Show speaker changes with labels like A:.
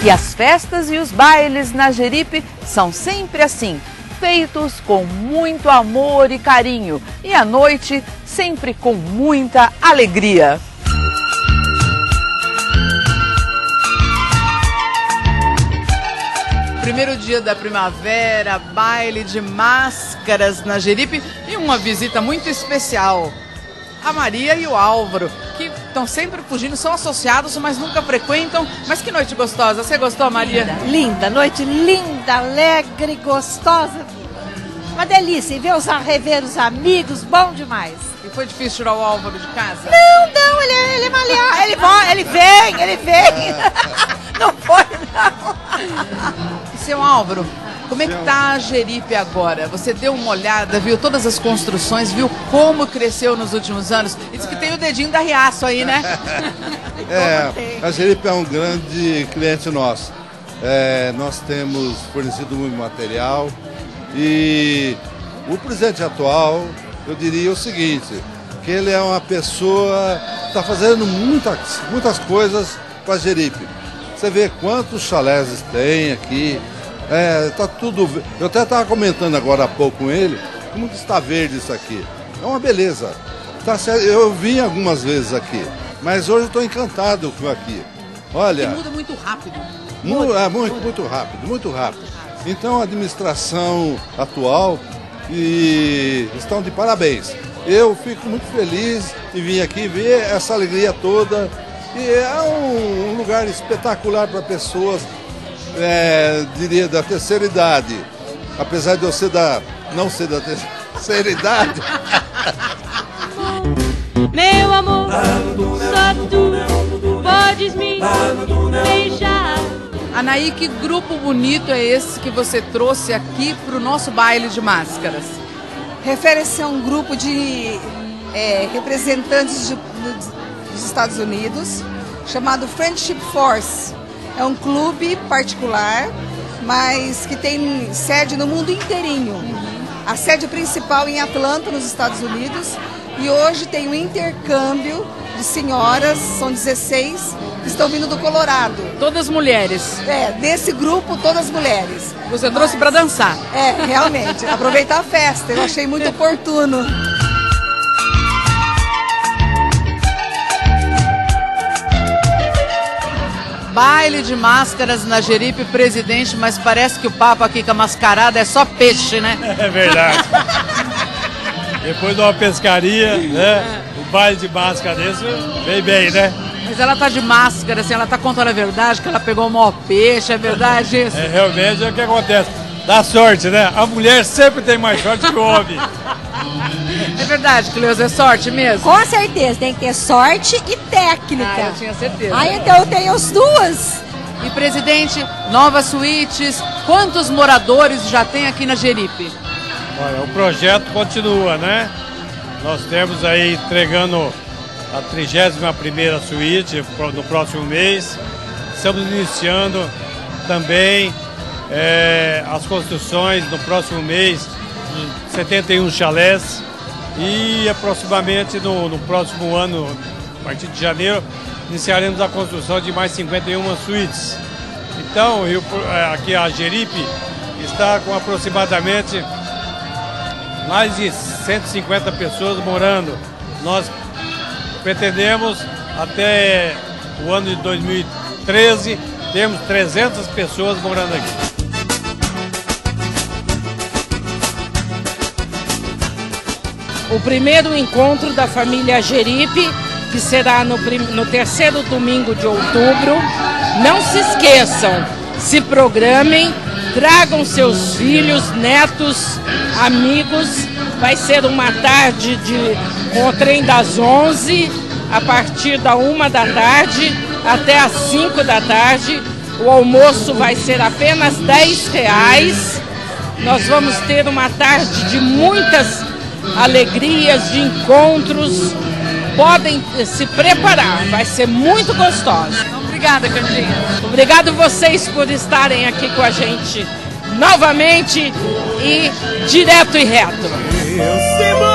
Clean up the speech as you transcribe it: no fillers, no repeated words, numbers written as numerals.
A: E as festas e os bailes na Jeripe são sempre assim, feitos com muito amor e carinho. E à noite, sempre com muita alegria. Primeiro dia da primavera, baile de máscaras na Jeripe e uma visita muito especial. A Maria e o Álvaro, que estão sempre fugindo, são associados, mas nunca frequentam. Mas que noite gostosa. Você gostou, Maria?
B: Linda, linda, noite linda, alegre, gostosa. Uma delícia. E rever os amigos, bom demais.
A: E foi difícil tirar o Álvaro de casa?
B: Não, ele é maleável. Ele vem. Não foi, não.
A: E seu Álvaro, como é que tá a Jeripe agora? Você deu uma olhada, viu todas as construções, viu como cresceu nos últimos anos? E diz que tem o dedinho da Riaço aí, né?
C: A Jeripe é um grande cliente nosso. Nós temos fornecido muito material e o presidente atual, eu diria o seguinte, que ele é uma pessoa que está fazendo muitas coisas para a Jeripe. Você vê quantos chalés tem aqui. Tá tudo. Eu até estava comentando agora há pouco com ele como que está verde isso aqui. É uma beleza. Tá certo. Eu vim algumas vezes aqui, mas hoje estou encantado com aqui. Olha.
A: E muda muito rápido.
C: Muito rápido. Então a administração atual estão de parabéns. Eu fico muito feliz de vir aqui ver essa alegria toda. E é um lugar espetacular para pessoas, diria, da terceira idade. Apesar de eu não ser da terceira idade.
D: Meu amor, só tu podes me beijar.
A: Anaí, que grupo bonito é esse que você trouxe aqui para o nosso baile de máscaras?
E: Refere-se a um grupo de representantes dos Estados Unidos, chamado Friendship Force. É um clube particular, mas que tem sede no mundo inteirinho. A sede principal em Atlanta, nos Estados Unidos, e hoje tem um intercâmbio de senhoras, são 16, que estão vindo do Colorado.
A: Todas mulheres?
E: Desse grupo, todas mulheres.
A: Você trouxe para dançar?
E: Realmente, aproveitar a festa, eu achei muito oportuno.
A: Baile de máscaras na Jeripe, presidente, mas parece que o papo aqui com a mascarada é só peixe, né?
F: É verdade. Depois de uma pescaria, né? O baile de máscara desse veio bem, né?
A: Mas ela tá de máscara, assim, ela tá contando a verdade, que ela pegou o maior peixe, é verdade isso?
F: Realmente é o que acontece. Dá sorte, né? A mulher sempre tem mais sorte que o homem.
A: É verdade, Cleusa, é sorte mesmo?
B: Com certeza, tem que ter sorte e técnica.
A: Eu tinha certeza.
B: Então eu tenho as duas.
A: E, presidente, novas suítes, quantos moradores já tem aqui na Jeripe?
F: Olha, o projeto continua, né? Nós temos aí entregando a 31ª suíte no próximo mês. Estamos iniciando também as construções no próximo mês de 71 chalés. E aproximadamente no próximo ano, a partir de janeiro, iniciaremos a construção de mais 51 suítes. Então, aqui a Jeripe está com aproximadamente mais de 150 pessoas morando. Nós pretendemos, até o ano de 2013, termos 300 pessoas morando aqui.
G: O primeiro encontro da família Jeripe, que será no 3º domingo de outubro. Não se esqueçam, se programem, tragam seus filhos, netos, amigos. Vai ser uma tarde com o trem das 11, a partir da 1 da tarde até as 5 da tarde. O almoço vai ser apenas R$10. Nós vamos ter uma tarde de muitas alegrias, de encontros. Podem se preparar, vai ser muito gostosa.
A: Obrigada, Candinha.
G: Obrigado vocês por estarem aqui com a gente novamente e direto e reto.